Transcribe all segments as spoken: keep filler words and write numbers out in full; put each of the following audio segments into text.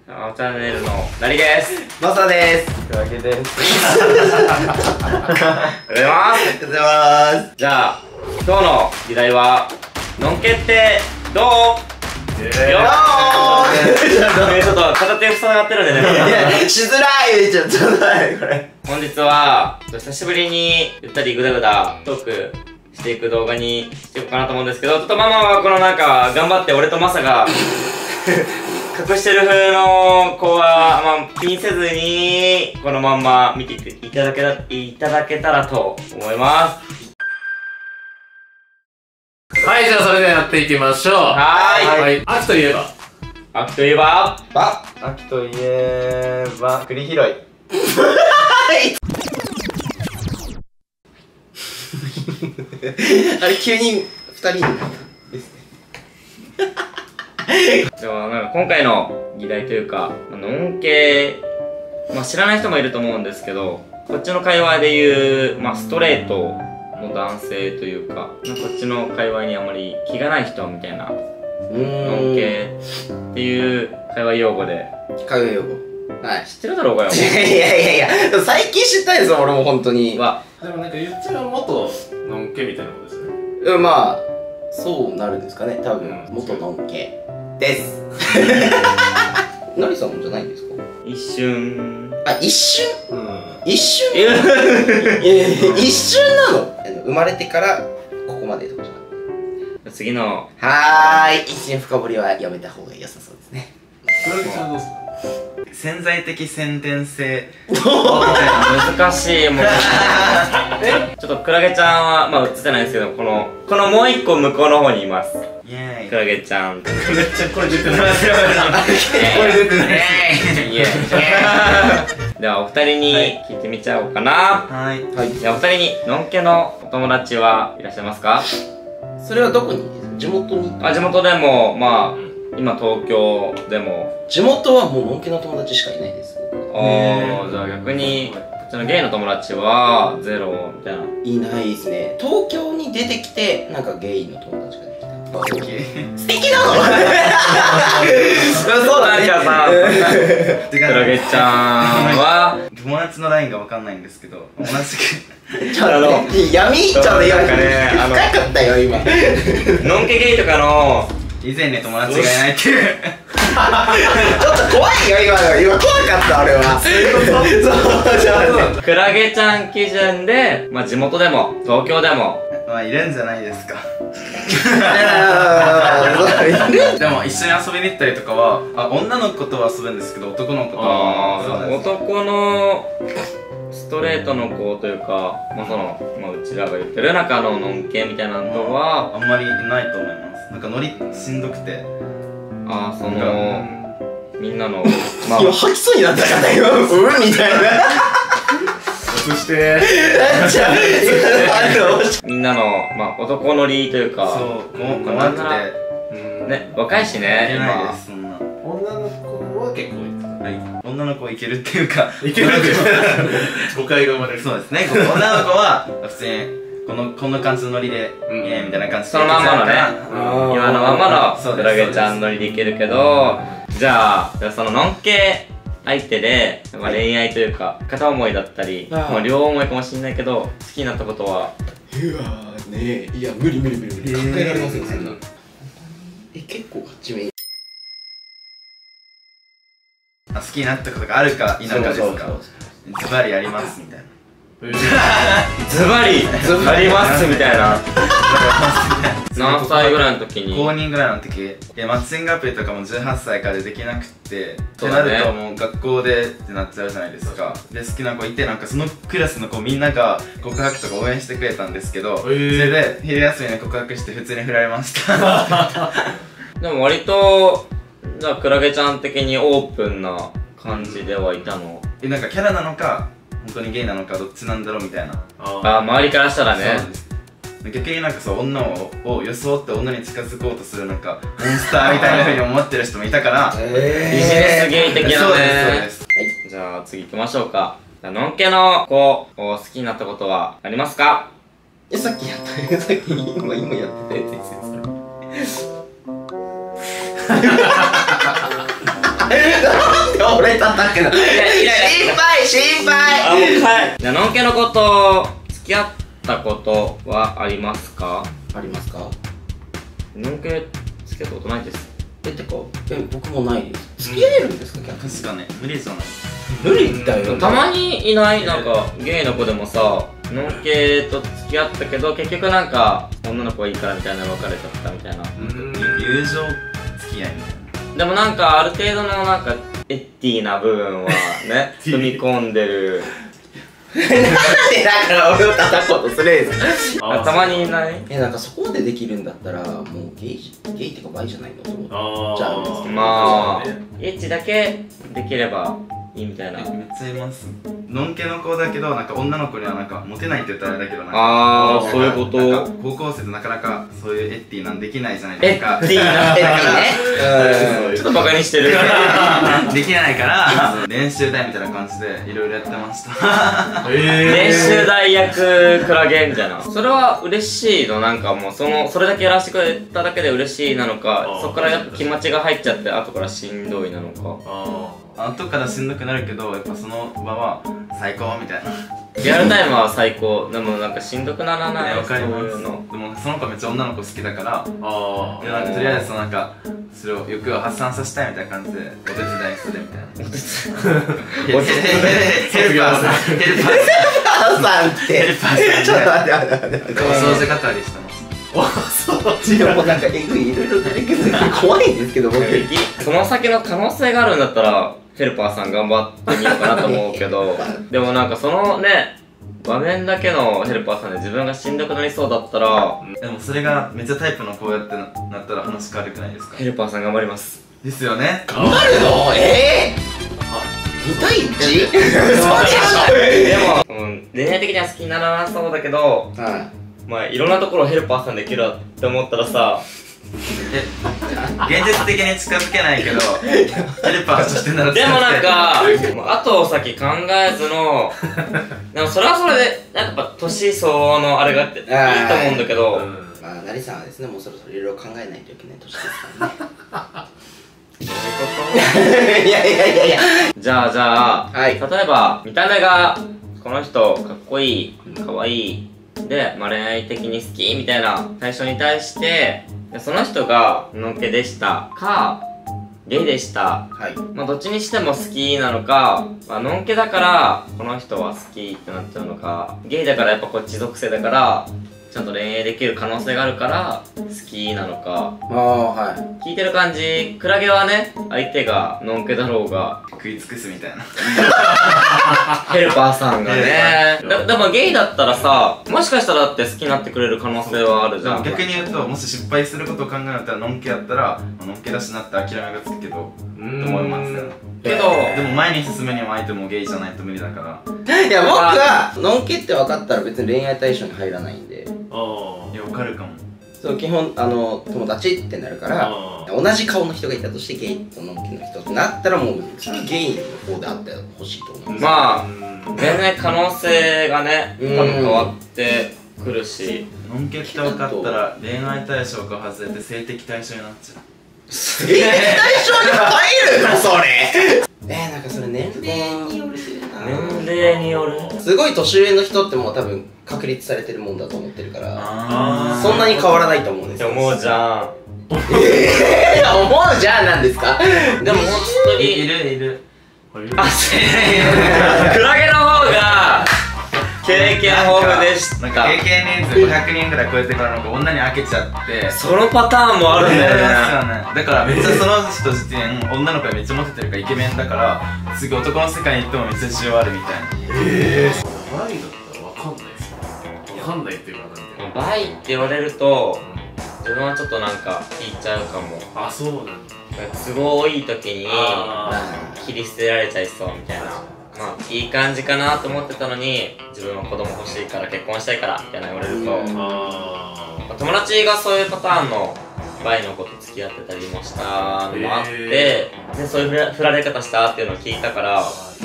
あチャンネルのなりです。 マサです。 クラゲです。 おはようございます。 おはようございます。 じゃあ今日の議題はのんけってどう？よーちょっと片手塞がってるんでね。 いや、しづらい。ちょっと待って、これ。 本日は久しぶりにゆったりぐだぐだトークしていく動画にしていこうかなと思うんですけど、ちょっとママはこのなんか頑張って俺とマサが隠してる風の子は、まあ、気にせずにこのまんま見ていただけたいただけたらと思います。 はい、じゃあそれではやっていきましょう。 はーい。 はい。秋といえば秋といえばば秋といえば栗拾い。 あれ、急に二人になったですね。 でもなんか今回の議題というか、のんけ、まあ、知らない人もいると思うんですけど、こっちの会話で言う、まあ、ストレートの男性というか、こっちの界隈にあまり気がない人みたいな、のんけっていう会話用語で。 会話用語。はい。 知ってるだろうがよ。 いやいやいや、最近知ったんですよ、俺も本当に。 は、 でもなんか言っちゃう元のんけみたいなことですよね。 うん、まあ、そうなるんですかね、多分。 うん元のんけです。のりさんもじゃないんですか？ 一瞬。 あ、一瞬うん。 一瞬いやいやいや一瞬なの？生まれてからここまでとかじゃなくて。 次の、 はーい、一瞬深掘りはやめた方が良さそうですね。 クラゲちゃんどうすか？ 潜在的宣伝性。 難しい、もう。ちょっとクラゲちゃんは、まあ映ってないんですけど、この、このもう一個向こうの方にいます。 イエーイ。 クラゲちゃん。 めっちゃ声出てない。 声出てない。いえ。ではお二人に聞いてみちゃおうかな。 はい。 はい。 じゃあお二人にのんけのお友達はいらっしゃいますか？ それはどこにですか？地元に？ あ、地元でも、まあ、今東京でも。 地元はもうのんけの友達しかいないです。 あー、じゃあ逆に、こっちのゲイの友達はゼロみたいな。 いないですね。東京に出てきて、なんかゲイの友達ができた。 素敵。 素敵なの？そうだね。 なんかさ、クラゲちゃんは、 友達のラインがわかんないんですけど、同じく。 ちょっとね、闇ちょっと今、 なんかねあの深かったよ、今。 のんけゲイとかの、 以前に友達がいないっていう。 ちょっと怖いよ、今の。今怖かった、俺は。そう、ちょっと。 クラゲちゃん基準で、まあ地元でも、東京でも、 まあ、いるんじゃないですか。 いでも、一緒に遊びに行ったりとかは、あ、女の子とは遊ぶんですけど、男の子とは遊ばないです。 男のストレートの子というか、まあその、まあうちらが言ってる中ののんけみたいなのは、 あんまりいないと思います。なんかノリしんどくて。 ああ、そなんかの、みんなの、まあ、 今吐きそうになったから今うんみたいな。 そしてじゃあみんなの、まあ男のりというか、 そう、もう、 まあ怖くて。 ね、若いしいね、 けない今で。す、そんな。 女の子は結構いいですか？ はい、女の子いけるっていうかいけるって誤解が生まれる。 そうですね、女の子は普通にこのこんな感じのノリで、 うんイエーイみたいな感じでそのまんまのねー今のまんまそうですのクラゲちゃんのりでいけるけど、じゃあ、じゃあそののんけ相手で、まあ、恋愛というか、片思いだったり、 あーまあ両思いかもしれないけど、好きになったことは、 うわーねえ、いや無理無理無理無理考えられません、そんな。え、結構勝ち目。 あ、好きになったことがあるか否かですそうそうか。ズバリありますみたいな。 ズバリありますみたいな。何歳ぐらいの時に高にぐらいの時、いやマッチングアプリとかもじゅうはっさいからできなくて、ってそうだねなるともう学校でってなっちゃうじゃないですか。で、好きな子いて、なんかそのクラスの子みんなが告白とか応援してくれたんですけど、それで昼休みに告白して普通に振られました。 でも割と、じゃあクラゲちゃん的にオープンな感じではいたの。 え、なんかキャラなのか本当にゲイなのかどっちなんだろうみたいな。 ああ、周りからしたらね。 そうです。逆になんかそう女をを装って女に近づこうとするなんかモンスターみたいな風に思ってる人もいたから、 ビジネスゲイ的なね。 そうですそうです。 はい、じゃあ次行きましょうか。じゃあのんけの子を好きになったことはありますか？ え、さっきやったよ、さっき今今やってたやつですよ、それ。 俺叩くの心配心配。 あ、もう帰じゃあのんけのこと付き合ったことはありますか？ ありますか？ のんけ付き合ったことないです。 え、てか、え、僕もないです。付き合えるんですか、逆に。 確かね、無理じゃない。 無理だよ。 たまにいない？なんかゲイの子でもさ、のんけと付き合ったけど結局なんか女の子がいいからみたいな別れちゃったみたいな。 友情付き合いみたいな。 でもなんかある程度のなんかエッティな部分はね踏み込んでる。 なんでだから俺を叩こうとするんですか？ たまにいない？ え、なんかそこまでできるんだったらもうゲイゲイっていうかバイじゃないのと思っちゃうんですけど、 まあエッチだけできればいいみたいな。 めっちゃいます。のんけの子だけどなんか女の子にはなんかモテないって言ったらあれだけどなんか、 ああそういうこと。 なんか高校生でなかなかそういうエッティなんできないじゃないですか。 エッティなエッティね。 ちょっとバカにしてる。 できないから練習台みたいな感じでいろいろやってました。 練習代役クラゲみたいな。それは嬉しいの？なんかもうそのそれだけやらせてくれただけで嬉しいなのか、そこからやっぱ気持ちが入っちゃって後からしんどいなのか。 後からしんどくなるけどやっぱその場は最高みたいな。 リアルタイムは最高。でもなんかしんどくならない？ わかります。 そういうの。 でもその子めっちゃ女の子好きだからあでなんかとりあえずそのなんかそれを欲を発散させたいみたいな感じでお手伝いするみたいな。 お手ヘルパーさんヘルパー母さんってヘルパーさんちょっと待って待って待ってお掃除係してます。 そっちもなんかえぐいいろいろ出てくる怖いんですけど僕。 その先の可能性があるんだったらヘルパーさん頑張ってみようかなと思うけどでもなんかそのね場面だけのヘルパーさんで自分がしんどくなりそうだったら、 でもそれがめっちゃタイプの子やってなったら話変わるくないですか？ ヘルパーさん頑張ります。 ですよね。 頑張るの？えぇ？に対いち？ でも、うん、恋愛的には好きにならなそうだけど、 はまあいろんなところヘルパーさんできるって思ったらさ、 え現実的に近づけないけどヘルパーとしてならでもなんか後先考えずのでもそれはそれでなんかやっぱ年相応のあれがあっていいと思うんだけど、 い。まあ成さんはですねもうそろそろいろいろ考えないといけない年ですからね。 どういうこと？ いやいやいやいや。 じゃあじゃあ、 はい例えば見た目がこの人かっこいいかわいいで、まあ、恋愛的に好きみたいな対象に対してその人がのんけでしたかゲイでした、 はい。 まあ、どっちにしても好きなのか、まあのんけだからこの人は好きってなっちゃうのか、ゲイだからやっぱこっち属性だからちゃんと恋愛できる可能性があるから好きなのか。 ああ、はい。 聞いてる感じクラゲはね相手がのんけだろうが食い尽くすみたいな。 ヘルパーさんがねヘルパーでもゲイだったらさもしかしたらだって好きになってくれる可能性はあるじゃん。 逆に言うともし失敗することを考えたらのんけやったらのんけだしなって諦めがつくけどと思いますよ。 けどでも前に進むにも相手もゲイじゃないと無理だから。 いや僕はのんけって分かったら別に恋愛対象に入らないんで、 あいやわかるかも。 そう基本あの友達ってなるからあ同じ顔の人がいたとしてゲイとのんけの人ってなったらもうそれはゲイの方であってほしいと思います。 まあ全然可能性がね多分変わってくるし、 のんけって分かったら恋愛対象から外れて性的対象になっちゃう。 性的対象に入るのそれ。えー、なんかそれ年齢によるな。 年齢による。 すごい年上の人ってもう多分確立されてるもんだと思ってるからあそんなに変わらないと思うんですよ。 思うじゃん。 えー、思うじゃんなんですか。 でも本当いにるいる。 あ、クラゲの方が経験豊富でした。 なんか経験人数ごひゃくにんぐらい超えてからなんか女に飽きちゃってそのパターンもあるんだよね。 だからめっちゃその人自体女の子がめっちゃモテてるからイケメンだから次男の世界に行ってもめっちゃ需要あるみたいな。 ええー、バイだったらわかんないですよ。わかんないっていうかなんていうかバイって言われると自分はちょっとなんか引いちゃうかも。 あ、そうなんだ。 都合いい時にあ切り捨てられちゃいそうみたいな。まあいい感じかなと思ってたのに自分は子供欲しいから結婚したいからみたいな言われると、 うんあまあ友達がそういうパターンのバイの子と付き合ってたりもしたのもあって、 へでそういう振ら振られ方したっていうのを聞いたから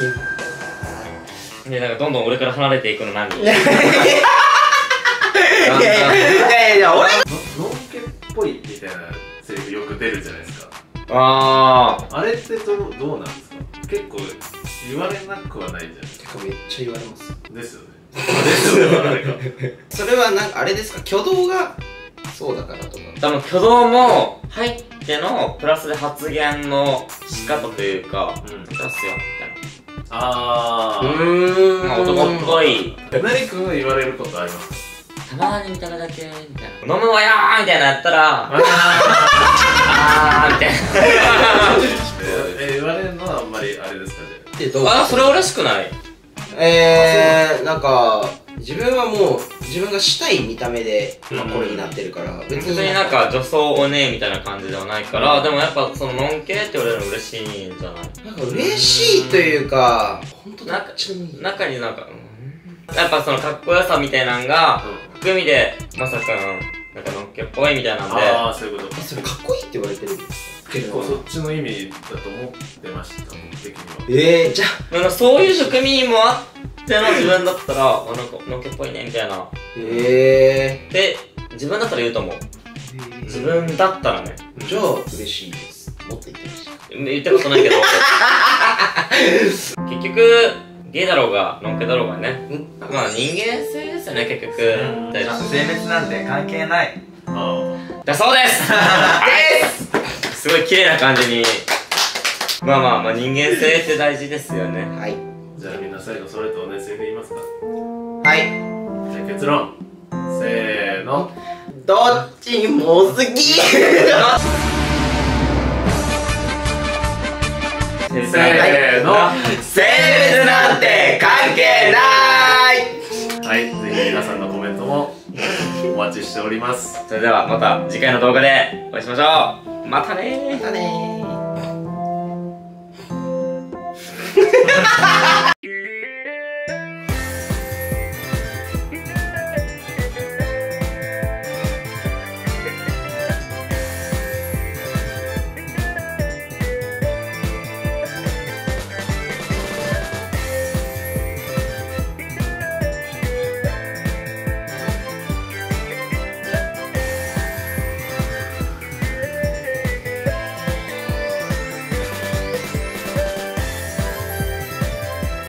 でなんかどんどん俺から離れていくの何いやいやいやいや俺のんけっぽいみたいなセリフよく出るじゃないですか。 ああれってどうどうなんですか？ 結構言われなくはないじゃないですか。 てかめっちゃ言われますですよね。ですよね、あれか。 それはなんかあれですか、挙動がそうだからとか。 多分挙動も入ってのプラスで発言の仕方というか、 うん。 出すよみたいあー。 ーな、まあ、男っぽい何くんは言われることありますか？ たまに見た目だけみたいな、飲むわよーみたいなやったらああーみたいー。え、言われるのはあんまりあれですかじでどうなあ、それ嬉しくない？ えー、なんか自分はもう自分がしたい見た目で、まあ、これになってるから別別にになんか女装おねえみたいな感じではないから、でもやっぱそののんけって言われるの嬉しいんじゃない？ なんか嬉しいというか本当なんかちなみに中になんか、うん、やっぱそのかっこよさみたいなんが含みでまさかなんかのんけっぽいみたいなんで、 ああ、そういうことか。 それかっこいいって言われてるんですか？ 結構そっちの意味だと思ってました、僕的には。 えー、じゃあなんかそういう含みもあっての自分だったら、あ、なんかのんけっぽいねみたいなえで自分だったら言うと思う。 ー、 自分だったらね、 じゃあ嬉しいです。もっと言ってほしい。 言ったことないけど結局ゲイだろうがのんけだろうがね、まあ人間性ですよね結局。 ん大丈夫性別なんて関係ない。 あだそうですですすごい綺麗な感じに。まあまあまあ人間性って大事ですよね。 はいあ。じゃあみんな最後それと同じセリフ言いますか？ はいじゃあ結論。せーの。 どっちも好きせーの。 性別なんて関係ないはい、ぜひ皆さんのコメントもお待ちしております。 それではまた次回の動画でお会いしましょう。またねー。 またねー